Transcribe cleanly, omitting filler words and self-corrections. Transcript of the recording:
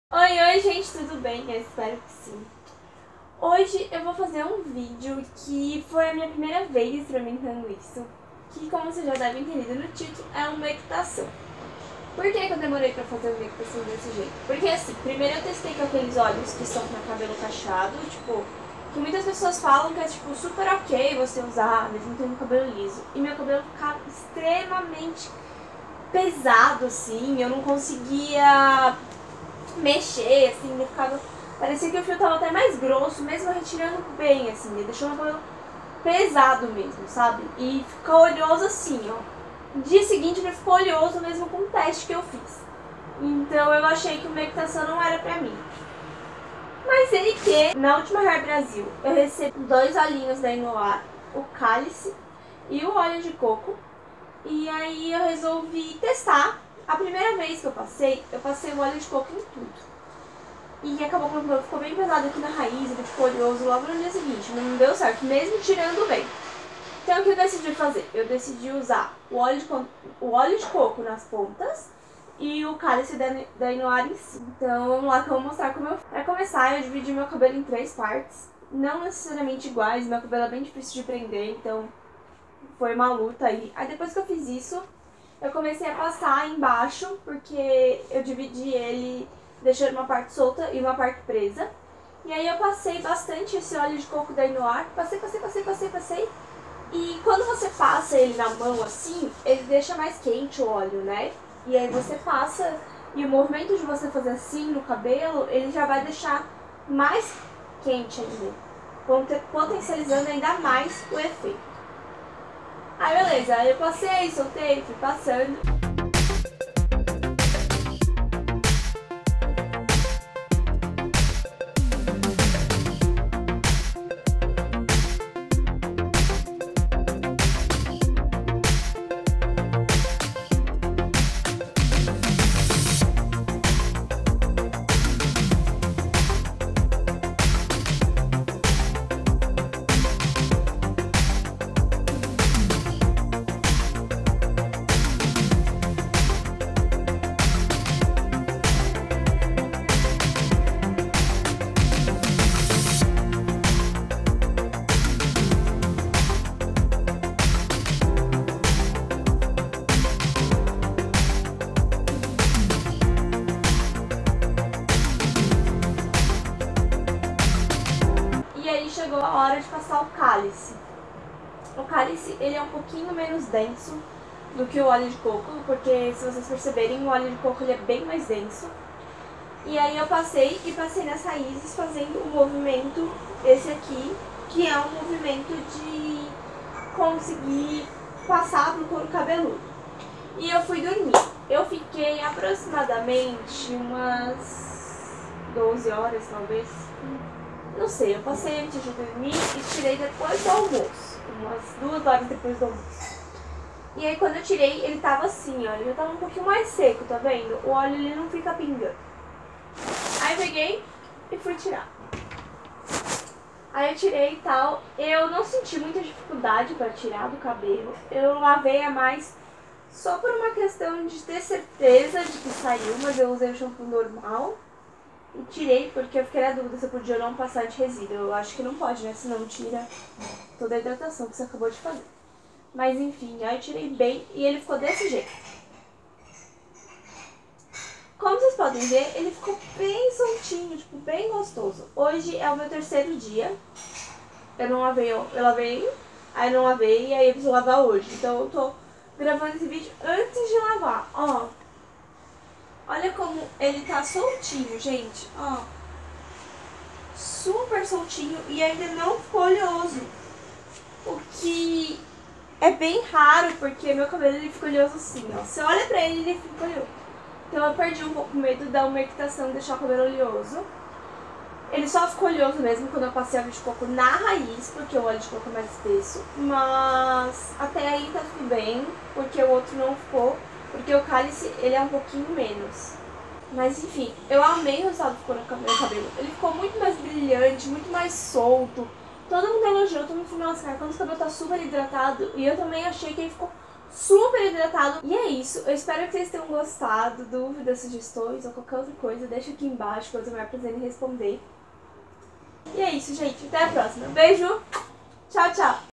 Oi, gente, tudo bem? Eu espero que sim. Hoje eu vou fazer um vídeo que foi a minha primeira vez experimentando isso, que, como vocês já devem ter lido no título, é uma equitação. Por que eu demorei pra fazer uma equitação desse jeito? Porque assim, primeiro eu testei com aqueles óleos que são pra cabelo cacheado, tipo, que muitas pessoas falam que é tipo super ok você usar, mesmo tendo cabelo liso. E meu cabelo ficava extremamente pesado, assim, eu não conseguia mexer, assim, ele ficava... Parecia que o fio tava até mais grosso, mesmo retirando bem, assim, ele deixou meu cabelo pesado mesmo, sabe? E ficou oleoso assim, ó. No dia seguinte ele ficou oleoso mesmo com o teste que eu fiz. Então eu achei que uma equitação não era pra mim. Mas ele que, na última Hair Brasil, eu recebi 2 olhinhos da Inoar, o cálice e o óleo de coco. E aí eu resolvi testar. A primeira vez que eu passei o óleo de coco em tudo. E acabou que meu cabelo ficou bem pesado aqui na raiz, ele ficou oleoso logo no dia seguinte. Não deu certo, mesmo tirando bem. Então o que eu decidi fazer? Eu decidi usar o óleo de coco nas pontas e o cálice da Inoar em si. Então vamos lá que eu vou mostrar como eu... Pra começar, eu dividi meu cabelo em 3 partes. Não necessariamente iguais, meu cabelo é bem difícil de prender, então foi uma luta aí. Aí depois que eu fiz isso, eu comecei a passar embaixo, porque eu dividi ele deixando uma parte solta e uma parte presa. E aí eu passei bastante esse óleo de coco da Inoar, passei. E quando você passa ele na mão assim, ele deixa mais quente o óleo, né? E aí você passa, e o movimento de você fazer assim no cabelo, ele já vai deixar mais quente ainda, potencializando ainda mais o efeito. Aí beleza, aí eu passei, soltei, fui passando. E aí chegou a hora de passar o cálice. O cálice, ele é um pouquinho menos denso do que o óleo de coco, porque se vocês perceberem, o óleo de coco ele é bem mais denso. E aí eu passei nas raízes fazendo o movimento, esse aqui, que é um movimento de conseguir passar pro couro cabeludo. E eu fui dormir. Eu fiquei aproximadamente umas 12 horas, talvez. Não sei, eu passei antes de dormir e tirei depois do almoço. Umas 2 horas depois do almoço. E aí quando eu tirei, ele tava assim, ó. Ele já tava um pouquinho mais seco, tá vendo? O óleo ele não fica pingando. Aí eu peguei e fui tirar. Aí eu tirei e tal. Eu não senti muita dificuldade pra tirar do cabelo. Eu lavei a mais só por uma questão de ter certeza de que saiu, mas eu usei o shampoo normal. E tirei porque eu fiquei na dúvida se eu podia ou não passar anti-resíduo. Eu acho que não pode, né? Senão tira toda a hidratação que você acabou de fazer. Mas enfim, aí eu tirei bem e ele ficou desse jeito. Como vocês podem ver, ele ficou bem soltinho, tipo, bem gostoso. Hoje é o meu 3º dia. Eu não lavei, eu lavei, aí não lavei e aí eu preciso lavar hoje. Então eu tô gravando esse vídeo antes de lavar, ó. Olha como ele tá soltinho, gente, ó. Super soltinho e ainda não ficou oleoso. O que é bem raro, porque meu cabelo ele fica oleoso assim, ó. Você olha pra ele, ele fica oleoso. Então eu perdi um pouco o medo da uma equitação deixar o cabelo oleoso. Ele só ficou oleoso mesmo quando eu passei óleo de coco na raiz, porque o óleo de coco é mais espesso. Mas até aí tá tudo bem, porque o outro não ficou. Porque o cálice, ele é um pouquinho menos. Mas enfim, eu amei o resultado que ficou no meu cabelo. Ele ficou muito mais brilhante, muito mais solto. Todo mundo elogiou, todo mundo falou, nossa, cara, quando o cabelo tá super hidratado. E eu também achei que ele ficou super hidratado. E é isso, eu espero que vocês tenham gostado. Dúvidas, sugestões ou qualquer outra coisa, deixa aqui embaixo que eu tenho mais prazer em responder. E é isso, gente, até a próxima. Beijo, tchau, tchau!